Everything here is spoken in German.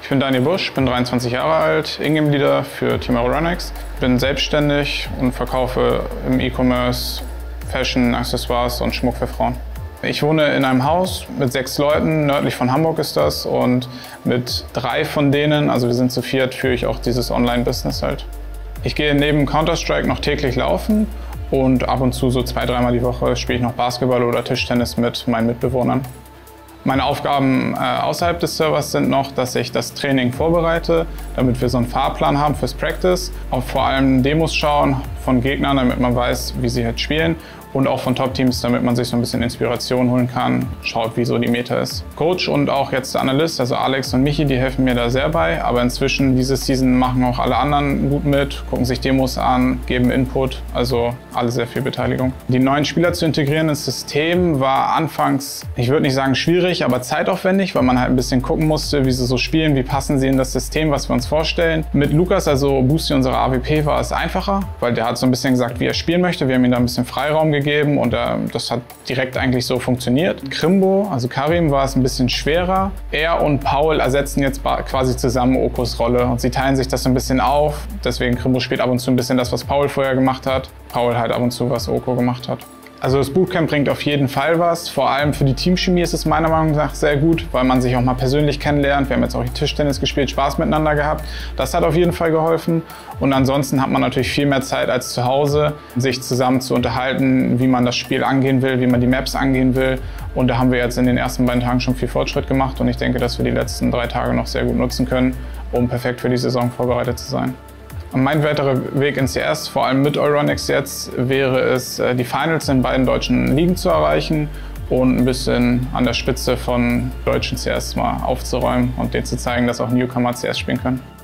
Ich bin Daniel Busch, bin 23 Jahre alt, Ingame-Leader für Team Euronics. Bin selbstständig und verkaufe im E-Commerce Fashion, Accessoires und Schmuck für Frauen. Ich wohne in einem Haus mit 6 Leuten, nördlich von Hamburg ist das, und mit 3 von denen, also wir sind zu 4, führe ich auch dieses Online-Business halt. Ich gehe neben Counter-Strike noch täglich laufen und ab und zu so 2-3 Mal die Woche spiele ich noch Basketball oder Tischtennis mit meinen Mitbewohnern. Meine Aufgaben außerhalb des Servers sind noch, dass ich das Training vorbereite, damit wir so einen Fahrplan haben fürs Practice. Auch vor allem Demos schauen von Gegnern, damit man weiß, wie sie halt spielen. Und auch von Top-Teams, damit man sich so ein bisschen Inspiration holen kann, schaut, wie so die Meta ist. Coach und auch jetzt der Analyst, also Alex und Michi, die helfen mir da sehr bei. Aber inzwischen, diese Season, machen auch alle anderen gut mit, gucken sich Demos an, geben Input, also alle sehr viel Beteiligung. Die neuen Spieler zu integrieren ins System war anfangs, ich würde nicht sagen schwierig, aber zeitaufwendig, weil man halt ein bisschen gucken musste, wie sie so spielen, wie passen sie in das System, was wir uns vorstellen. Mit Lukas, also Boosty, unserer AWP, war es einfacher, weil der hat so ein bisschen gesagt, wie er spielen möchte. Wir haben ihm da ein bisschen Freiraum gegeben und das hat direkt eigentlich so funktioniert. Krimbo, also Karim, war es ein bisschen schwerer. Er und Paul ersetzen jetzt quasi zusammen Okos Rolle und sie teilen sich das so ein bisschen auf. Deswegen Krimbo spielt ab und zu ein bisschen das, was Paul vorher gemacht hat. Paul halt ab und zu, was Oko gemacht hat. Also das Bootcamp bringt auf jeden Fall was. Vor allem für die Teamchemie ist es meiner Meinung nach sehr gut, weil man sich auch mal persönlich kennenlernt. Wir haben jetzt auch Tischtennis gespielt, Spaß miteinander gehabt. Das hat auf jeden Fall geholfen. Und ansonsten hat man natürlich viel mehr Zeit als zu Hause, sich zusammen zu unterhalten, wie man das Spiel angehen will, wie man die Maps angehen will. Und da haben wir jetzt in den ersten beiden Tagen schon viel Fortschritt gemacht. Und ich denke, dass wir die letzten 3 Tage noch sehr gut nutzen können, um perfekt für die Saison vorbereitet zu sein. Mein weiterer Weg in CS, vor allem mit Euronics jetzt, wäre es, die Finals in beiden deutschen Ligen zu erreichen und ein bisschen an der Spitze von deutschen CS mal aufzuräumen und denen zu zeigen, dass auch Newcomer CS spielen können.